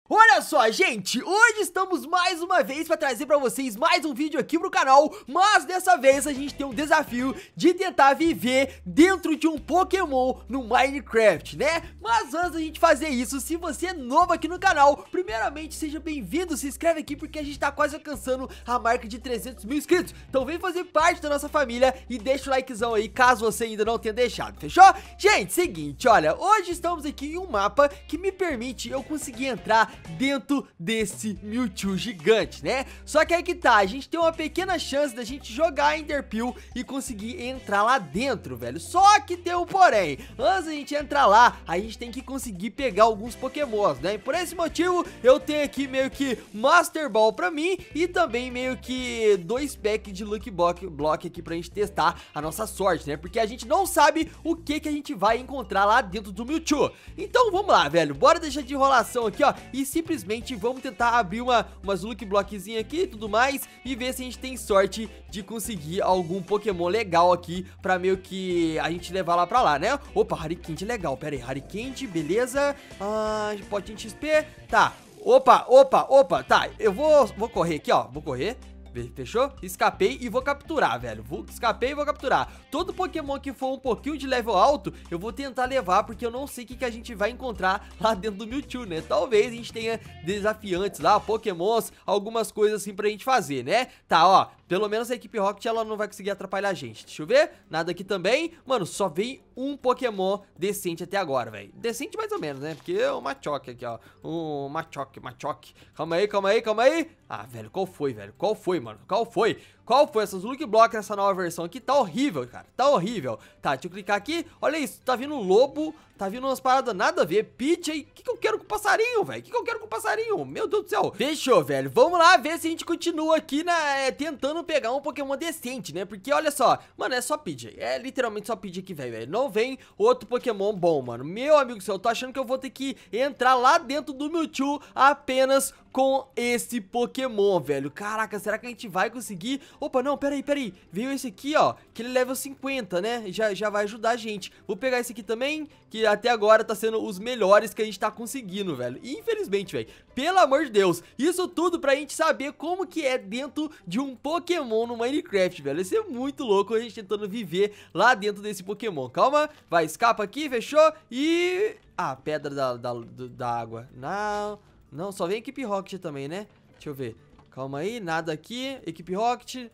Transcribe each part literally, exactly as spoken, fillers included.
Olha só, gente, hoje estamos mais uma vez para trazer para vocês mais um vídeo aqui pro canal, mas dessa vez a gente tem um desafio de tentar viver dentro de um Pokémon no Minecraft, né? Mas antes da gente fazer isso, se você é novo aqui no canal, primeiramente seja bem-vindo, se inscreve aqui porque a gente tá quase alcançando a marca de trezentos mil inscritos, então vem fazer parte da nossa família e deixa o likezão aí caso você ainda não tenha deixado, fechou? Gente, seguinte, olha, hoje estamos aqui em um mapa que me permite eu conseguir entrar dentro desse Mewtwo gigante, né? Só que aí que tá, a gente tem uma pequena chance da gente jogar Enderpeel e conseguir entrar lá dentro, velho. Só que tem um porém, antes da gente entrar lá, a gente tem que conseguir pegar alguns Pokémons, né? E por esse motivo, eu tenho aqui meio que Master Ball pra mim e também meio que dois packs de Lucky Block aqui pra gente testar a nossa sorte, né? Porque a gente não sabe o que que a gente vai encontrar lá dentro do Mewtwo. Então vamos lá, velho, bora deixar de enrolação aqui, ó, e simplesmente vamos tentar abrir uma, umas Lucky Blockzinha aqui e tudo mais e ver se a gente tem sorte de conseguir algum Pokémon legal aqui pra meio que a gente levar lá pra lá, né? Opa, Harikant legal, pera aí, Harikant, beleza, ah, potinho X P, tá, opa, opa, opa, tá, eu vou, vou correr aqui, ó, vou correr. Fechou? Escapei e vou capturar, velho. Vou, escapei e vou capturar. Todo Pokémon que for um pouquinho de level alto, eu vou tentar levar, porque eu não sei o que, que a gente vai encontrar lá dentro do Mewtwo, né? Talvez a gente tenha desafiantes lá, Pokémons, algumas coisas assim pra gente fazer, né? Tá, ó, pelo menos a equipe Rocket, ela não vai conseguir atrapalhar a gente. Deixa eu ver, nada aqui também. Mano, só vem um Pokémon decente até agora, velho. Decente mais ou menos, né? Porque é um Machoke aqui, ó. Um Machoke, Machoke. Calma aí, calma aí, calma aí. Ah, velho, qual foi, velho? Qual foi, mano? Qual foi? Qual foi? Essas Lucky Block, essa nova versão aqui tá horrível, cara. Tá horrível. Tá, deixa eu clicar aqui. Olha isso, tá vindo um lobo. Tá vindo umas paradas nada a ver. Pitch aí. O que, que eu quero com o passarinho, velho? O que, que eu quero com o passarinho? Meu Deus do céu. Fechou, velho. Vamos lá ver se a gente continua aqui na, é, tentando pegar um Pokémon decente, né? Porque olha só. Mano, é só Pidgey. É literalmente só Pidgey que vem, velho. Não vem outro Pokémon bom, mano. Meu amigo do céu, eu tô achando que eu vou ter que entrar lá dentro do Mewtwo apenas com esse Pokémon, velho. Caraca, será que a gente vai conseguir? Opa, não, peraí, peraí. Veio esse aqui, ó, que ele level cinquenta, né? Já, já vai ajudar a gente. Vou pegar esse aqui também, que até agora tá sendo os melhores que a gente tá conseguindo, velho. Infelizmente, velho. Pelo amor de Deus. Isso tudo pra gente saber como que é dentro de um Pokémon no Minecraft, velho. Isso é muito louco a gente tentando viver lá dentro desse Pokémon. Calma, vai, escapa aqui, fechou? E... Ah, pedra da, da, da água. Não... Não, só vem equipe Rocket também, né? Deixa eu ver. Calma aí, nada aqui. Equipe Rocket.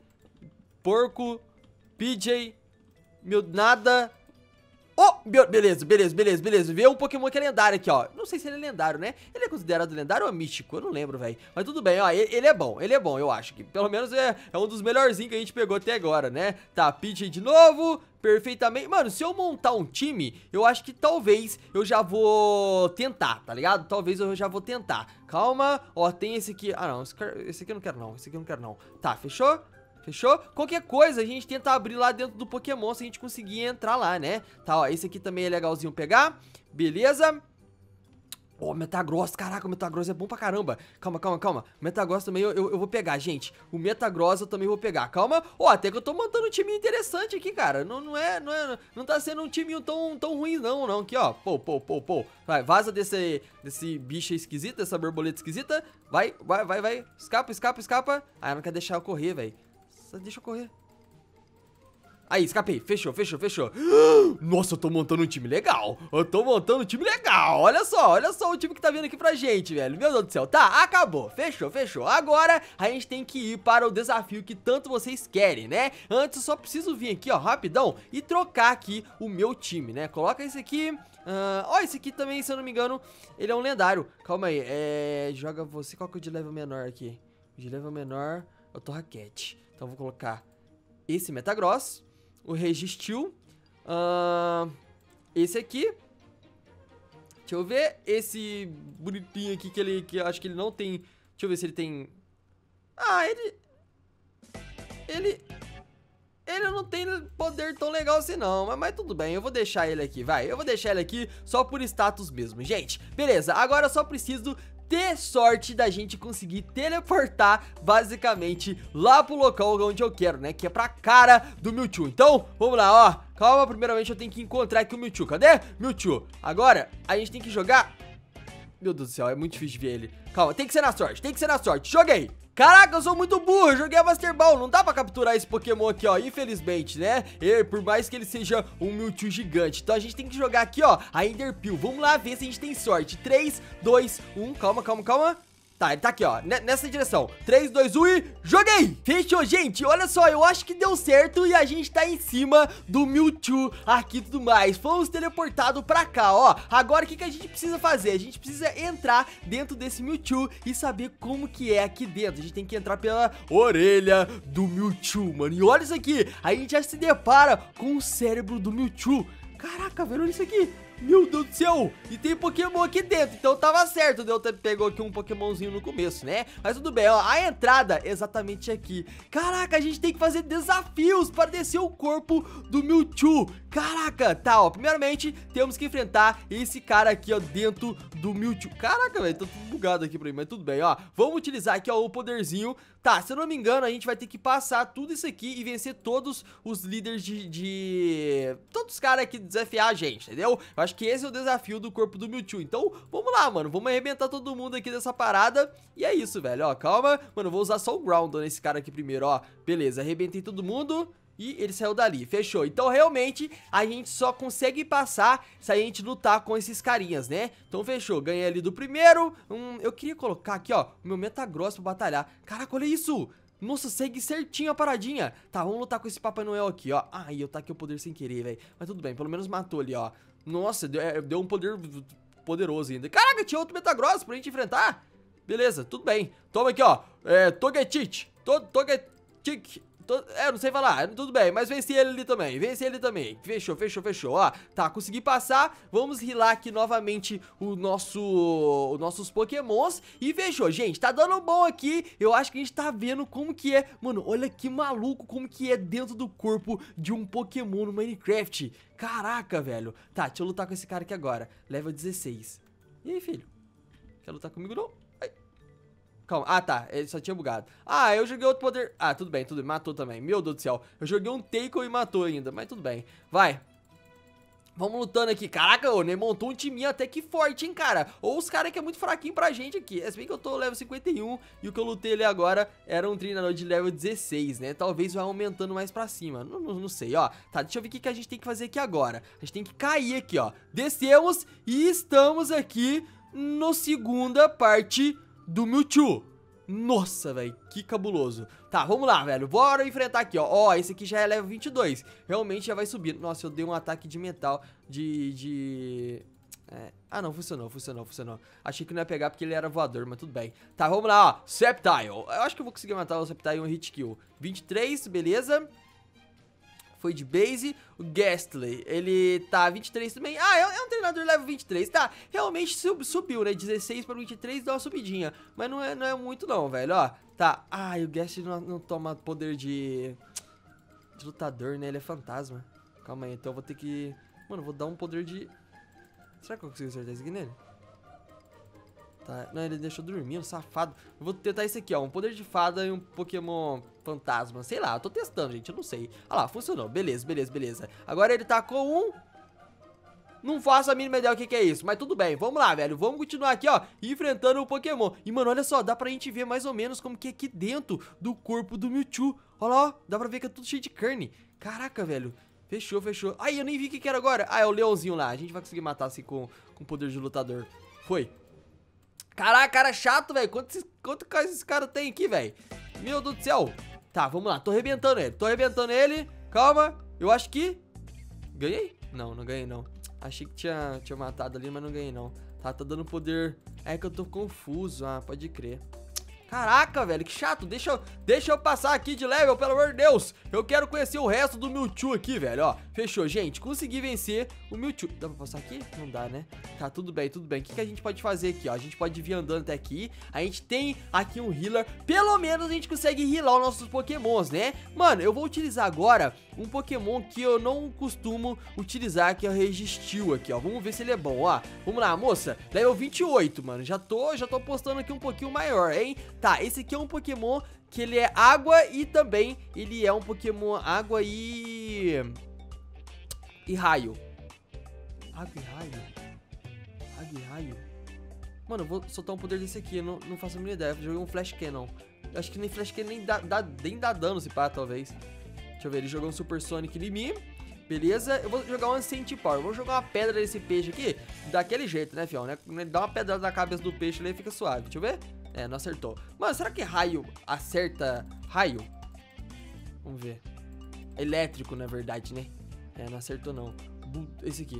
Porco. P J. Meu, nada. Oh, beleza, beleza, beleza, beleza. Vê um Pokémon que é lendário aqui, ó. Não sei se ele é lendário, né? Ele é considerado lendário ou místico? Eu não lembro, velho. Mas tudo bem, ó. Ele, ele é bom, ele é bom, eu acho que. Pelo menos é, é um dos melhorzinhos que a gente pegou até agora, né? Tá, P J de novo. Perfeitamente. Mano, se eu montar um time, eu acho que talvez eu já vou tentar, tá ligado? Talvez eu já vou tentar. Calma. Ó, tem esse aqui. Ah, não. Esse, esse aqui eu não quero, não. Esse aqui eu não quero, não. Tá, fechou? Fechou? Qualquer coisa, a gente tenta abrir lá dentro do Pokémon se a gente conseguir entrar lá, né? Tá, ó, esse aqui também é legalzinho pegar. Beleza. Ó, oh, Metagross, caraca, o Metagross é bom pra caramba. Calma, calma, calma. O Metagross também eu, eu, eu vou pegar, gente. O Metagross eu também vou pegar. Calma. Ó, oh, até que eu tô montando um time interessante aqui, cara. Não, não é, não é, não tá sendo um time tão, tão ruim não, não. Aqui, ó. Pô, pô, pô, pô. Vai, vaza desse, desse bicho esquisito, dessa borboleta esquisita. Vai, vai, vai, vai. Escapa, escapa, escapa. Ah, não quer deixar eu correr, velho. Só deixa eu correr. Aí, escapei. Fechou, fechou, fechou. Nossa, eu tô montando um time legal. Eu tô montando um time legal. Olha só, olha só o time que tá vindo aqui pra gente, velho. Meu Deus do céu. Tá, acabou. Fechou, fechou. Agora a gente tem que ir para o desafio que tanto vocês querem, né? Antes eu só preciso vir aqui, ó, rapidão e trocar aqui o meu time, né? Coloca esse aqui. Uh, ó, esse aqui também, se eu não me engano, ele é um lendário. Calma aí. É... Joga você. Qual que é o de level menor aqui? De level menor, eu tô raquete. Então eu vou colocar esse Metagross. O Registil, uh, esse aqui, deixa eu ver, esse bonitinho aqui que ele, que eu acho que ele não tem, deixa eu ver se ele tem, ah, ele, ele, ele não tem poder tão legal assim não, mas, mas tudo bem, eu vou deixar ele aqui, vai, eu vou deixar ele aqui só por status mesmo, gente, beleza, agora eu só preciso ter sorte da gente conseguir teleportar basicamente lá pro local onde eu quero, né? Que é pra cara do Mewtwo. Então, vamos lá, ó. Calma, primeiramente eu tenho que encontrar aqui o Mewtwo. Cadê? Mewtwo. Agora, a gente tem que jogar Meu Deus do céu, é muito difícil de ver ele. Calma, tem que ser na sorte, tem que ser na sorte. Joguei. Caraca, eu sou muito burro, eu joguei a Master Ball. Não dá pra capturar esse Pokémon aqui, ó, infelizmente, né? E, por mais que ele seja um Mewtwo gigante. Então a gente tem que jogar aqui, ó, a Enderpeel. Vamos lá ver se a gente tem sorte. três, dois, um, calma, calma, calma. Tá, ele tá aqui, ó, nessa direção. três, dois, um e joguei! Fechou, gente. Olha só, eu acho que deu certo e a gente tá em cima do Mewtwo aqui e tudo mais. Fomos teleportados pra cá, ó. Agora o que, que a gente precisa fazer? A gente precisa entrar dentro desse Mewtwo e saber como que é aqui dentro. A gente tem que entrar pela orelha do Mewtwo, mano. E olha isso aqui, a gente já se depara com o cérebro do Mewtwo. Caraca, velho, olha isso aqui. Meu Deus do céu, e tem Pokémon aqui dentro, então tava certo de eu ter pegou aqui um Pokémonzinho no começo, né? Mas tudo bem, ó, a entrada é exatamente aqui. Caraca, a gente tem que fazer desafios para descer o corpo do Mewtwo. Caraca, tá, ó, primeiramente temos que enfrentar esse cara aqui, ó, dentro do Mewtwo. Caraca, velho, tá tudo bugado aqui pra mim, mas tudo bem, ó. Vamos utilizar aqui, ó, o poderzinho. Tá, se eu não me engano, a gente vai ter que passar tudo isso aqui e vencer todos os líderes de... de... todos os caras aqui desafiar a gente, entendeu? Eu acho que esse é o desafio do corpo do Mewtwo. Então, vamos lá, mano. Vamos arrebentar todo mundo aqui dessa parada. E é isso, velho, ó, calma. Mano, eu vou usar só o Groundon nesse cara aqui primeiro, ó. Beleza, arrebentei todo mundo. E ele saiu dali, fechou. Então realmente a gente só consegue passar se a gente lutar com esses carinhas, né? Então fechou, ganhei ali do primeiro. hum, Eu queria colocar aqui, ó, o meu Metagross pra batalhar. Caraca, olha isso. Nossa, segue certinho a paradinha. Tá, vamos lutar com esse Papai Noel aqui, ó. Ai, eu taquei o poder sem querer, velho. Mas tudo bem, pelo menos matou ali, ó. Nossa, deu, deu um poder poderoso ainda. Caraca, tinha outro Metagross pra gente enfrentar. Beleza, tudo bem. Toma aqui, ó, é, Togetic Togetic É, não sei falar, tudo bem, mas venci ele ali também, venci ele também, fechou, fechou, fechou, ó, tá, consegui passar, vamos healar aqui novamente o nosso, os nossos Pokémons e fechou, gente, tá dando bom aqui, eu acho que a gente tá vendo como que é, mano, olha que maluco como que é dentro do corpo de um Pokémon no Minecraft, caraca, velho, tá, deixa eu lutar com esse cara aqui agora, level dezesseis, e aí, filho, quer lutar comigo não? Calma, ah tá, ele só tinha bugado. Ah, eu joguei outro poder. Ah, tudo bem, tudo bem, matou também. Meu Deus do céu, eu joguei um Tackle e matou ainda. Mas tudo bem, vai. Vamos lutando aqui. Caraca, o Ney montou um timinho até que forte, hein, cara. Ou os caras que é muito fraquinho pra gente aqui. É bem que eu tô level cinquenta e um e o que eu lutei ali agora era um treinador de level dezesseis, né? Talvez vai aumentando mais pra cima. Não, não, não sei, ó. Tá, deixa eu ver o que, que a gente tem que fazer aqui agora. A gente tem que cair aqui, ó. Descemos e estamos aqui no segunda parte do Mewtwo. Nossa, velho, que cabuloso. Tá, vamos lá, velho, bora enfrentar aqui, ó. Ó, esse aqui já é level vinte e dois. Realmente já vai subir. Nossa, eu dei um ataque de metal de... de... É... Ah, não, funcionou, funcionou, funcionou. Achei que não ia pegar porque ele era voador, mas tudo bem. Tá, vamos lá, ó, Sceptile. Eu acho que eu vou conseguir matar o Sceptile em um hit kill. vinte e três, beleza. Foi de base. O Gastly, ele tá vinte e três também. Ah, é, é um treinador level vinte e três. Tá, realmente sub, subiu, né? dezesseis para vinte e três dá uma subidinha. Mas não é, não é muito não, velho, ó. Tá, ah, e o Gastly não, não toma poder de... de lutador, né? Ele é fantasma. Calma aí, então eu vou ter que... Mano, eu vou dar um poder de... Será que eu consigo acertar isso aqui nele? Tá, não, ele deixou dormindo, safado. Eu vou tentar esse aqui, ó, um poder de fada e um Pokémon fantasma. Sei lá, eu tô testando, gente, eu não sei. Olha lá, funcionou, beleza, beleza, beleza. Agora ele tá com um... Não faço a mínima ideia o que que é isso, mas tudo bem, vamos lá, velho. Vamos continuar aqui, ó, enfrentando o Pokémon. E, mano, olha só, dá pra gente ver mais ou menos como que é aqui dentro do corpo do Mewtwo. Olha lá, ó, dá pra ver que é tudo cheio de carne. Caraca, velho. Fechou, fechou. Ai, eu nem vi o que que era agora. Ah, é o leãozinho lá. A gente vai conseguir matar assim com, com poder de lutador. Foi. Caraca, cara chato, velho. Quanto, quanto coisa esse cara tem aqui, velho? Meu Deus do céu. Tá, vamos lá. Tô arrebentando ele. Tô arrebentando ele. Calma. Eu acho que... Ganhei? Não, não ganhei, não. Achei que tinha, tinha matado ali, mas não ganhei, não. Tá, tá dando poder... É que eu tô confuso. Ah, pode crer. Caraca, velho, que chato. Deixa eu, deixa eu passar aqui de level, pelo amor de Deus. Eu quero conhecer o resto do Mewtwo aqui, velho, ó. Fechou, gente. Consegui vencer o Mewtwo. Dá pra passar aqui? Não dá, né? Tá, tudo bem, tudo bem. O que, que a gente pode fazer aqui, ó? A gente pode vir andando até aqui. A gente tem aqui um healer. Pelo menos a gente consegue healar os nossos Pokémons, né? Mano, eu vou utilizar agora um Pokémon que eu não costumo utilizar, que é o Registeel aqui, ó. Vamos ver se ele é bom, ó. Vamos lá, moça. Level vinte e oito, mano. Já tô, já tô postando aqui um pouquinho maior, hein? Tá, esse aqui é um Pokémon que ele é água e também ele é um Pokémon água e... e raio. Água e raio? Água e raio? Mano, eu vou soltar um poder desse aqui. Eu não, não faço a mínima ideia. Eu joguei um Flash Cannon. Eu acho que nem Flash Cannon nem dá, dá, nem dá dano se pá, talvez. Deixa eu ver. Ele jogou um Super Sonic em mim. Beleza. Eu vou jogar um Ancient Power. Eu vou jogar uma pedra nesse peixe aqui. Daquele jeito, né, fião? Né? Dá uma pedrada na cabeça do peixe ali e fica suave. Deixa eu ver. É, não acertou. Mano, será que raio acerta raio? Vamos ver. Elétrico, na verdade, né? É, não acertou não. Esse aqui.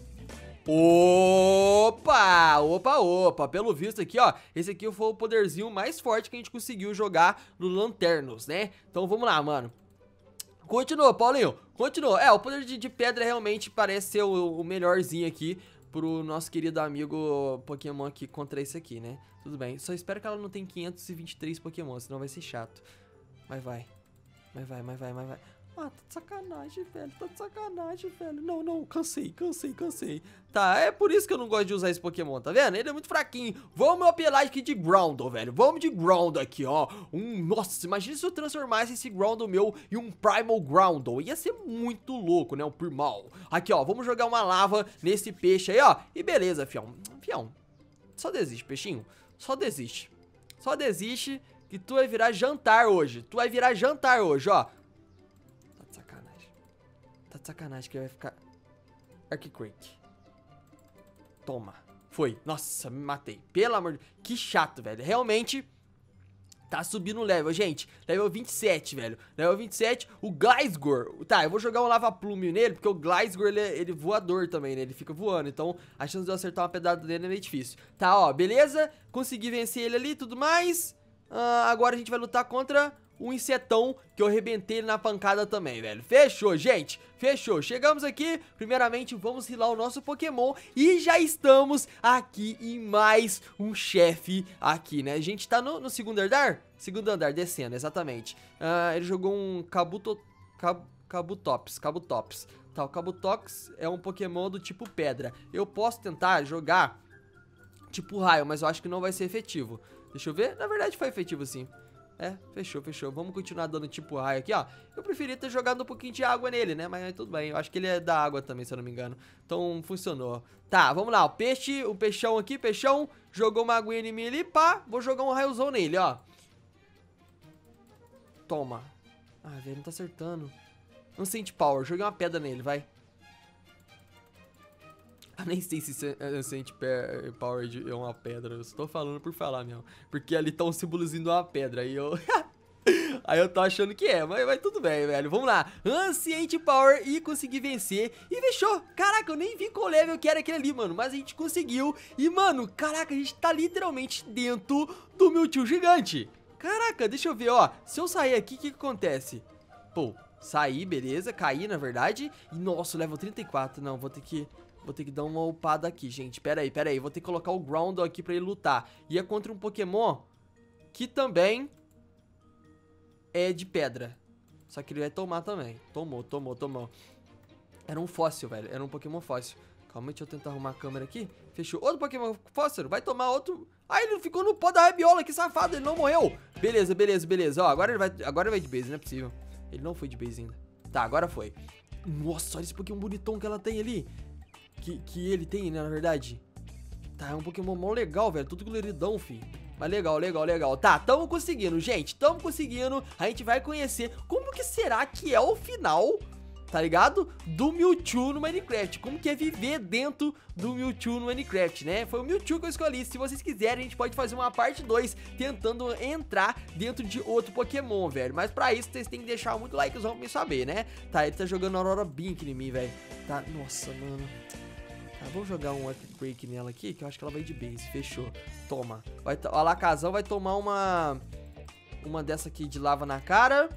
Opa! Opa, opa. Pelo visto aqui, ó. Esse aqui foi o poderzinho mais forte que a gente conseguiu jogar no Lanternos, né? Então vamos lá, mano. Continua, Paulinho. Continua. É, o poder de, de pedra realmente parece ser o, o melhorzinho aqui pro nosso querido amigo Pokémon aqui contra esse aqui, né? Tudo bem. Só espero que ela não tenha quinhentos e vinte e três Pokémon, senão vai ser chato. Mas vai. Mas vai, mas vai, mas vai. Ah, tá de sacanagem, velho. Tá de sacanagem, velho. Não, não, cansei, cansei, cansei. Tá, é por isso que eu não gosto de usar esse Pokémon, tá vendo? Ele é muito fraquinho. Vamos apelar aqui de Groundle, velho. Vamos de Groundle aqui, ó. Um, nossa, imagina se eu transformasse esse Groundle meu em um Primal Groundle. Ia ser muito louco, né? Um Primal. Aqui, ó, vamos jogar uma lava nesse peixe aí, ó. E beleza, fião. Fião, só desiste, peixinho. Só desiste. Só desiste que tu vai virar jantar hoje. Tu vai virar jantar hoje, ó. Tá de sacanagem. Tá de sacanagem que vai ficar... Arquiquake. Toma. Foi. Nossa, me matei. Pelo amor de... Que chato, velho. Realmente... Tá subindo o level, gente. Level vinte e sete, velho. Level vinte e sete. O Gliscor. Tá, eu vou jogar um Lava Plume nele, porque o Gliscor, ele, é, ele é voador também, né? Ele fica voando. Então, a chance de eu acertar uma pedrada dele é meio difícil. Tá, ó, beleza. Consegui vencer ele ali e tudo mais. Uh, agora a gente vai lutar contra um insetão que eu arrebentei ele na pancada também, velho. Fechou, gente. Fechou. Chegamos aqui. Primeiramente, vamos healar o nosso Pokémon. E já estamos aqui em mais um chefe aqui, né? A gente tá no, no segundo andar? Segundo andar, descendo, exatamente. Uh, ele jogou um Kabuto... Cab, Kabutops. Kabutops. Tá, o Kabutops é um Pokémon do tipo pedra. Eu posso tentar jogar tipo raio, mas eu acho que não vai ser efetivo. Deixa eu ver. Na verdade, foi efetivo sim. É, fechou, fechou. Vamos continuar dando tipo raio aqui, ó. Eu preferia ter jogado um pouquinho de água nele, né? Mas tudo bem. Eu acho que ele é da água também, se eu não me engano. Então, funcionou. Tá, vamos lá. O peixe, o peixão aqui, peixão. Jogou uma aguinha em mim ali, pá. Vou jogar um raiozão nele, ó. Toma. Ah, velho, não tá acertando. Ancient Power. Joguei uma pedra nele, vai. Eu nem sei se Ancient Power é uma pedra. Eu estou falando por falar mesmo. Porque ali tá um símbolozinho de uma pedra. Aí eu... Aí eu tô achando que é, mas, mas tudo bem, velho. Vamos lá. Ancient Power e consegui vencer. E fechou. Caraca, eu nem vi qual level que era aquele ali, mano. Mas a gente conseguiu. E, mano, caraca, a gente tá literalmente dentro do Mewtwo gigante. Caraca, deixa eu ver, ó. Se eu sair aqui, o que que acontece? Pô, saí, beleza. Caí, na verdade. E, nossa, level trinta e quatro. Não, vou ter que... Vou ter que dar uma upada aqui, gente. Pera aí, pera aí. Vou ter que colocar o Groundle aqui pra ele lutar. E é contra um Pokémon que também é de pedra. Só que ele vai tomar também. Tomou, tomou, tomou. Era um fóssil, velho. Era um Pokémon fóssil. Calma, deixa eu tentar arrumar a câmera aqui. Fechou. Outro Pokémon fóssil. Vai tomar outro... Ah, ele ficou no pó da rabiola. Que safado. Ele não morreu. Beleza, beleza, beleza. Ó, agora ele vai, agora ele vai de base. Não é possível. Ele não foi de base ainda. Tá, agora foi. Nossa, olha esse Pokémon bonitão que ela tem ali. Que, que ele tem, né, na verdade. Tá, é um Pokémon mó legal, velho. Tudo coloridão, fi. Mas legal, legal, legal. Tá, tamo conseguindo, gente. Tamo conseguindo. A gente vai conhecer como que será que é o final, tá ligado? Do Mewtwo no Minecraft. Como que é viver dentro do Mewtwo no Minecraft, né? Foi o Mewtwo que eu escolhi. Se vocês quiserem, a gente pode fazer uma parte dois tentando entrar dentro de outro Pokémon, velho. Mas pra isso, vocês têm que deixar muito likezão pra me saber, né? Tá, ele tá jogando Aurora Beam aqui em mim, velho. Tá, nossa, mano. Tá, vou jogar um Earthquake nela aqui, que eu acho que ela vai de base. Fechou. Toma. Vai a Lacazão vai tomar uma... Uma dessa aqui de lava na cara.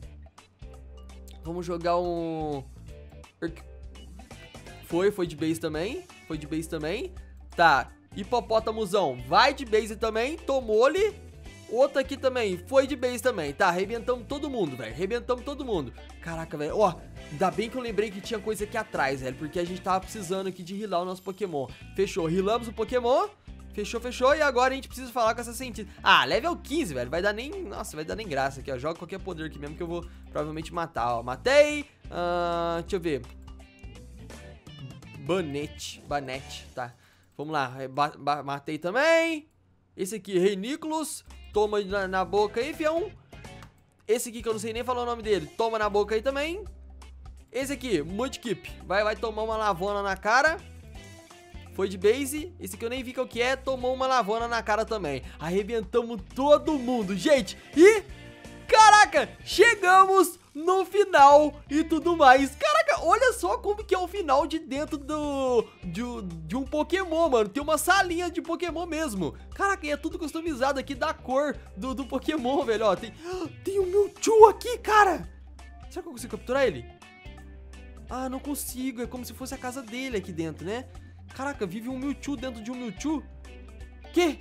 Vamos jogar um... Foi, foi de base também. Foi de base também. Tá. Hipopótamozão. Vai de base também. Tomou-lhe. Outra aqui também. Foi de base também. Tá, arrebentamos todo mundo, velho. Arrebentamos todo mundo. Caraca, velho. Ó, ainda bem que eu lembrei que tinha coisa aqui atrás, velho. Porque a gente tava precisando aqui de healar o nosso Pokémon. Fechou. Healamos o Pokémon. Fechou, fechou. E agora a gente precisa falar com essa cientista. Ah, level quinze, velho. Vai dar nem... Nossa, vai dar nem graça aqui, ó. Joga qualquer poder aqui mesmo que eu vou provavelmente matar, ó. Matei. Uh, deixa eu ver. Banete. Banete, tá. Vamos lá, matei também. Esse aqui, Rei Nicholas. Toma na, na boca aí, fião. Esse aqui que eu não sei nem falar o nome dele. Toma na boca aí também. Esse aqui, Mudkip. Vai, vai tomar uma lavona na cara. Foi de base. Esse aqui eu nem vi qual que é. Tomou uma lavona na cara também. Arrebentamos todo mundo, gente. E... caraca, chegamos no final e tudo mais. Caraca, olha só como que é o final de dentro do de, de um Pokémon, mano. Tem uma salinha de Pokémon mesmo. Caraca, e é tudo customizado aqui da cor do, do Pokémon, velho. Ó, tem, tem o Mewtwo aqui, cara. Será que eu consigo capturar ele? Ah, não consigo. É como se fosse a casa dele aqui dentro, né? Caraca, vive um Mewtwo dentro de um Mewtwo. Que?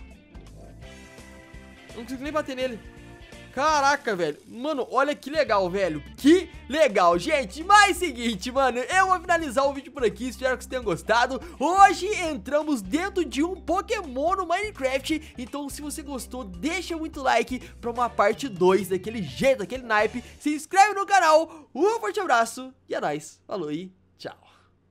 Não consigo nem bater nele. Caraca, velho. Mano, olha que legal, velho. Que legal, gente. Mas seguinte, mano, eu vou finalizar o vídeo por aqui. Espero que vocês tenham gostado. Hoje entramos dentro de um Pokémon no Minecraft. Então, se você gostou, deixa muito like pra uma parte dois daquele jeito, daquele naipe. Se inscreve no canal. Um forte abraço e é nóis. Falou e tchau.